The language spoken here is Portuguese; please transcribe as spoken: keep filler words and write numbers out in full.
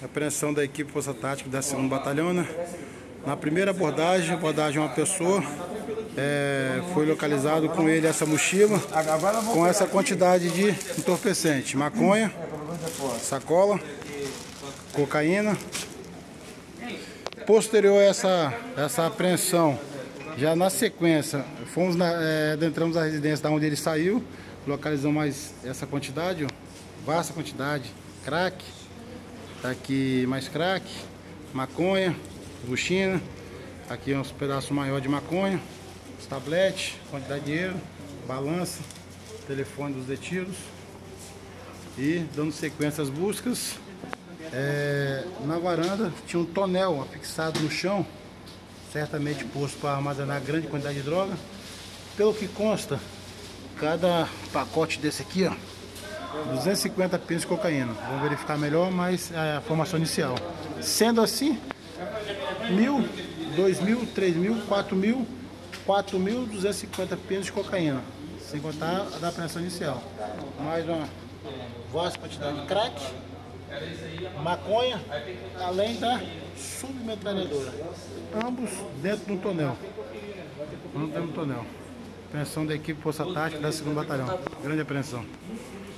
Apreensão da equipe Força Tática da segunda Batalhão, né? Na primeira abordagem, abordagem de uma pessoa, é, foi localizado com ele essa mochila, com essa quantidade de entorpecente, maconha, sacola, cocaína. Posterior a essa, essa apreensão, já na sequência, fomos na, é, adentramos a residência da onde ele saiu, localizamos mais essa quantidade, ó, vasta quantidade, crack, tá aqui mais crack, maconha, buchina, aqui uns pedaços maiores de maconha, os tabletes, quantidade de dinheiro, balança, telefone dos detidos. E dando sequência às buscas, é, na varanda tinha um tonel afixado no chão, certamente posto para armazenar grande quantidade de droga. Pelo que consta, cada pacote desse aqui, ó, duzentos e cinquenta pinos de cocaína. Vamos verificar melhor, mas é a formação inicial. Sendo assim, mil, dois mil, três mil, quatro mil, quatro mil duzentos e cinquenta pinos de cocaína, sem contar a da apreensão inicial. Mais uma vasta quantidade de crack, maconha, além da submetralhadora. Ambos dentro de um tonel. Ambos dentro de um tonel. Apreensão da equipe Força Tática da segunda Batalhão. Grande apreensão.